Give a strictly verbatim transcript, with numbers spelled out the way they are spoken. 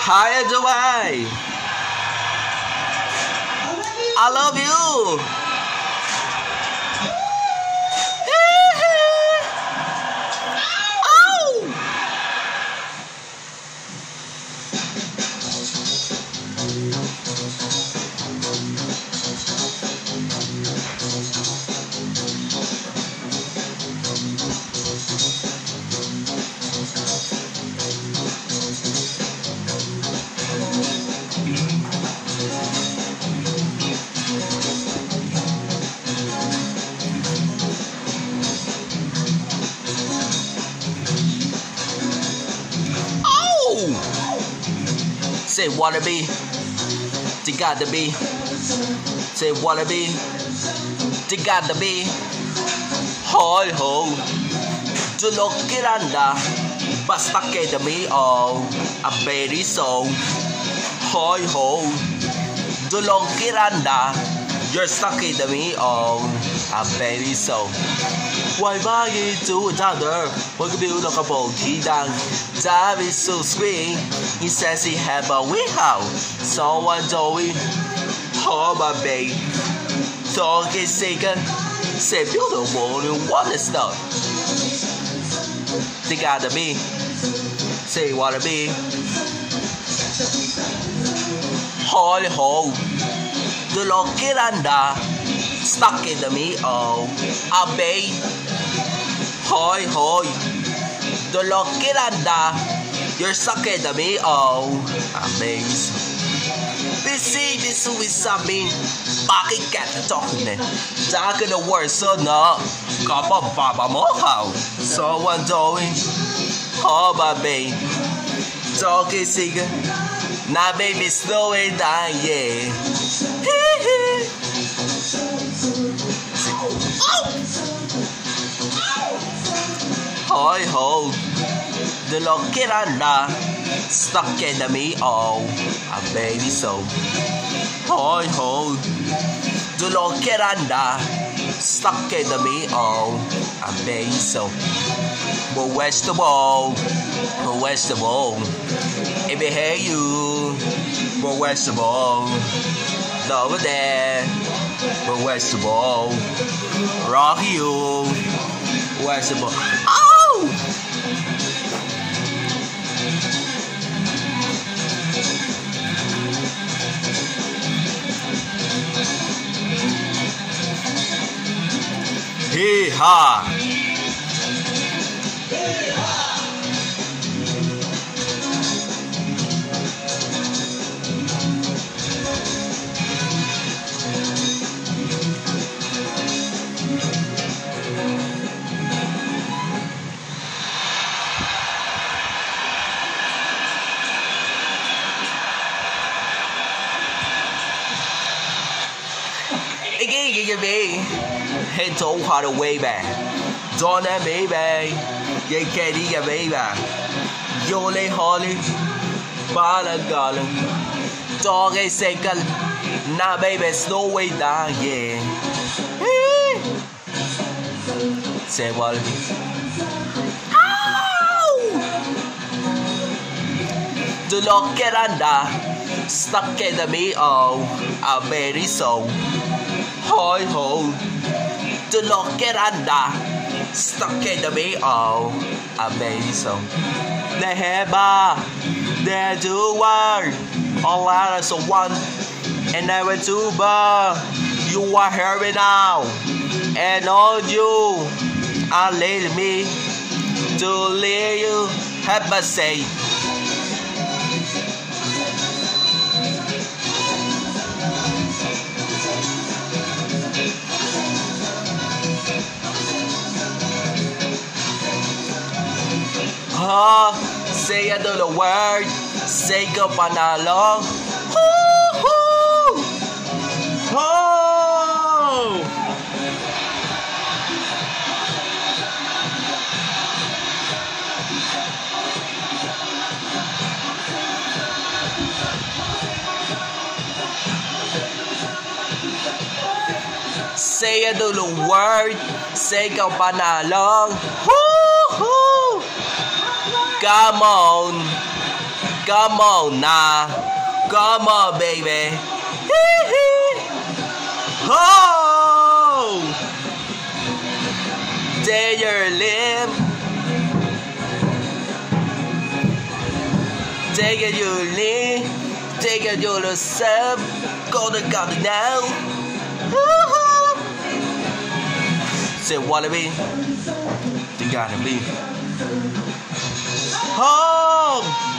Hi, Joey. I love you. Say wannabe, they gotta be. Say wannabe, they gotta be. Hoi ho, tu lo kiranda, basta che da mi oh, a baby so. Hoi ho, tu lo kiranda, you're stuck in the me oh, a baby so. Why buy it to another? What could be look about he done? Dad is so sweet. He says he have a wee house. Someone doing oh my baby. Dog is second. Say beautiful and what is stuff. They gotta be. Say wanna be. Holy ho. The lock it under. Stuck in the me oh. A bay. Hoi hoi, the lokiranda, you're stuck in the me oh, amazing. Busy this with something, bakit ka na talking eh? Talking the word so no, kapag baba mo how? Someone doing, oh my baby, talking singer, na baby slowing down yeah. Hoi ho, the lokiranda, stuck in the me oh, a baby so. Hoi ho, the lokiranda, stuck in the me oh, a baby so. But where's the ball? But where's the ball? If I hear you, but where's the ball? Over there, but where's the ball? Rock you, where's the ball? Oh! Hee ha! Give me head to how to way back. Don't let me baby. You can't get baby. You lay holly. Bala garland. Dog a second. Now baby slow way down yeah. Say what? The lock it under. Stuck in the me oh. A very so. Hoi ho, the lokiranda, stuck in the me oh, amazing. The heba, the doer, all out as a one, and I went to bar. You are here now, and all you are letting me to let you have a say. Oh, say a little word, say goodbye now long. Hoo-hoo! Oh! Say a little word, say goodbye now long. Hoo-hoo! Come on. Come on now. Come on, baby. Oh! There you live. Take it, you live. Take it, you the sub. Go to God now. Say, wanna be? You gotta be. Oh!